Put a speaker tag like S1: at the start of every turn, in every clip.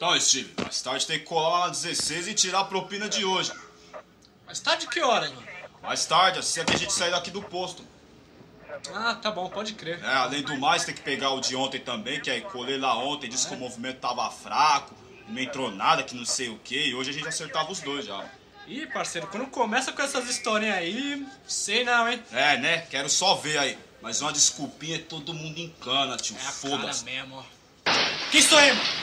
S1: Então, Steve, mais tarde tem que colar lá na 16 e tirar a propina de hoje.
S2: Mais tarde que hora, mano?
S1: Mais tarde, assim é que a gente sair daqui do posto.
S2: Ah, tá bom, pode crer.
S1: É, além do mais, tem que pegar o de ontem também, que aí colei lá ontem, disse que o movimento tava fraco, não entrou nada, que não sei o que, e hoje a gente acertava os dois já.
S2: Ih, parceiro, quando começa com essas historinhas aí, sei não, hein?
S1: É, né? Quero só ver aí. Mas uma desculpinha todo mundo encana, tio.
S2: É a
S1: Foda-se.
S2: cara mesmo, ó. Que isso aí, mano?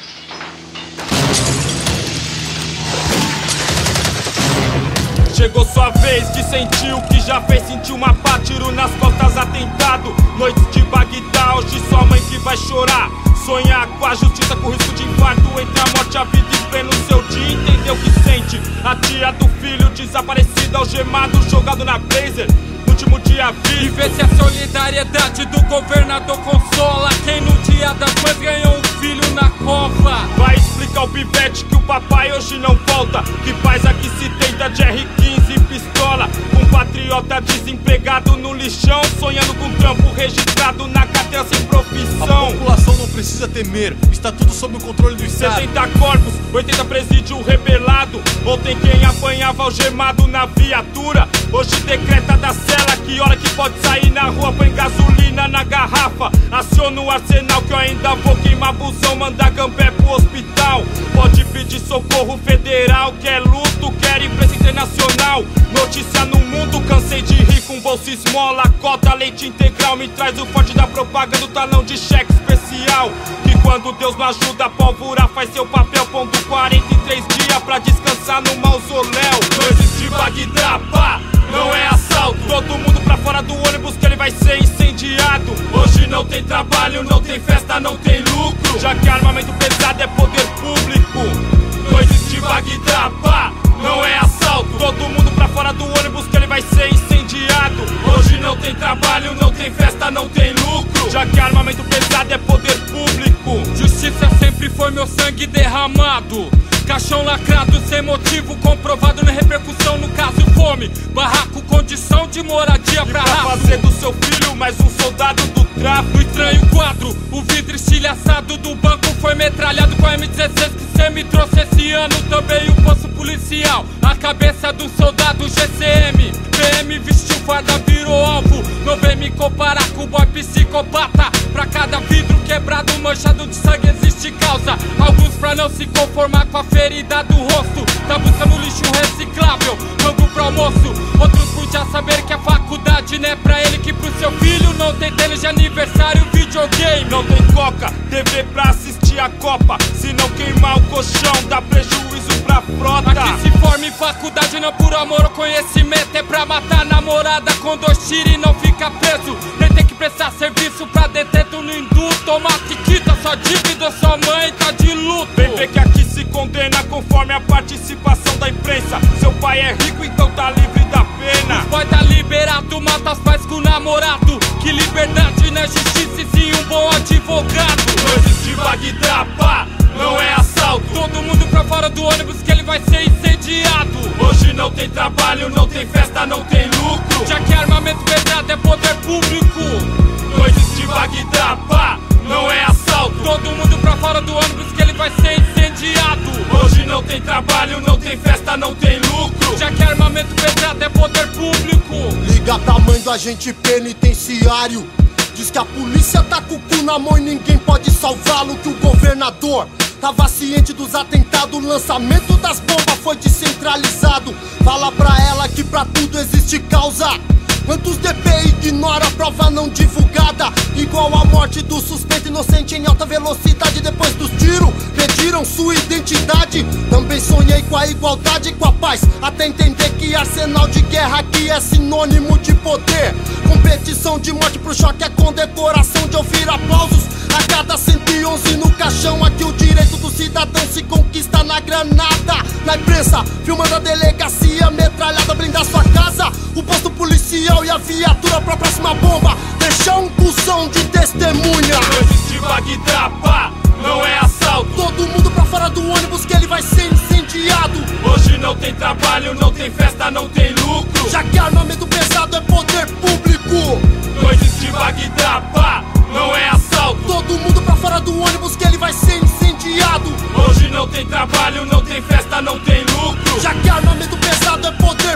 S3: Chegou sua vez de sentir o que já fez, sentir uma pá, tiro nas costas, atentado. Noites de Bagdá, hoje sua mãe que vai chorar. Sonhar com a justiça, com risco de infarto, entre a morte e a vida e pleno seu dia, entender o que sente. A tia do filho desaparecida, algemado, jogado na Blazer. No último dia vivo. E vê se a solidariedade do governador consola quem no dia das mães ganhou um filho na cova. Vai explicar ao pivete que o papai hoje não volta, que faz aqui se tenta de R15 e pistola. Um patriota desempregado no lixão, sonhando com trampo registrado na cadeia sem profissão.
S4: A população não precisa temer, está tudo sob o controle do Estado.
S3: 60 corpos, 80 presídio rebelado. Ontem quem apanhava algemado na viatura, hoje decreta da cela que hora que pode sair na rua, põe gasolina na garrafa. Aciona o arsenal que eu ainda vou queimar busão, mandar gambé pro hospital. Pode pedir socorro federal, quer luto, quer imprensa internacional. Notícia no mundo, cansei de rir com bolsa esmola, cota, leite integral. Me traz o forte da propaganda, o talão de cheque especial. Que quando Deus não ajuda a pólvora, faz seu papel, pondo 43 dias pra descansar no mausoléu. Não existe Bagdá, pá, não é assalto. Todo mundo pra fora do ônibus que ele vai ser incendiado. Hoje não tem trabalho, não tem festa, não tem lucro, já que armamento pesado é poder público. Não existe Bagdá, pá, não é assalto. Todo mundo pra fora do ônibus que ele vai ser incendiado. Hoje não tem trabalho, não tem festa, não tem lucro, já que armamento pesado é poder público. Justiça sempre foi meu sangue derramado. Caixão lacrado sem motivo comprovado, na repercussão no caso fome. Barraco, condição de moradia pra fazer do seu filho mais um soldado do tráfico. No estranho quadro, o vidro estilhaçado do banco foi metralhado com a M16 que cê me trouxe esse ano. Também o posto policial, a cabeça do soldado GCM. PM vestiu farda, virou alvo, não vem me comparar com o boy psicopata. Pra cada vidro quebrado, manchado de sangue existe causa. Alguns pra não se conformar com a ferida do rosto, tá buscando lixo reciclável, rango pro almoço. Outros por já saber que a faculdade não é pra ele, que pro seu filho não tem tênis de aniversário, videogame. Não tem coca, TV pra assistir a Copa, se não queimar o colchão dá prejuízo pra frota. Aqui se forma em faculdade não por amor ou conhecimento, é pra matar a namorada com 2 tiros e não fica preso. Nem tem que prestar serviço pra detento no indulto. Toma que quita sua dívida, sua mãe tá de luto. Vem ver que aqui se condena conforme a participação da imprensa. Seu pai é rico, então tá livre da pena. Os boy tá liberado, mata os pais com o namorado. Que liberdade não é justiça e sim um bom advogado. Não existe Bagdá, pá, não é assalto. Todo mundo pra fora do ônibus que ele vai ser incendiado. Hoje não tem trabalho, não tem festa, não tem lucro, já que armamento pesado é poder público. Não existe Bagdá, pá, não é assalto. Todo mundo pra fora do ônibus que ele vai ser incendiado. Hoje não tem trabalho, não tem festa, não tem lucro, já que armamento pesado é poder público.
S5: Liga pra mãe do agente penitenciário, diz que a polícia tá com o cu na mão e ninguém pode salvá-lo. Que o governador tava ciente dos atentados, o lançamento das bombas foi descentralizado. Fala pra ela que pra tudo existe causa. Quantos DP ignora a prova não divulgada? Igual a morte do suspeito inocente em alta velocidade. Depois dos tiros, pediram sua identidade. Também sonhei com a igualdade e com a paz, até entender que arsenal de guerra aqui é sinônimo de poder. Competição de morte pro choque é condecoração de ouvir aplausos a cada 111 no caixão. Aqui o direito do cidadão se conquista na granada. Na imprensa, filmando a delegacia metralhada, blindar sua casa, o posto policial e a viatura pra próxima bomba, deixar um cuzão de testemunha.
S3: Não existe Bagdá, pá, não é assalto.
S5: Todo mundo pra fora do ônibus que ele vai ser incendiado.
S3: Hoje não tem trabalho, não tem festa, não tem lucro,
S5: já que armamento pesado é poder público.
S3: Não existe Bagdá, pá, não é assalto.
S5: Todo mundo pra fora do ônibus que ele vai ser incendiado.
S3: Hoje não não tem trabalho, não tem festa, não tem lucro.
S5: Já que armamento pesado é poder,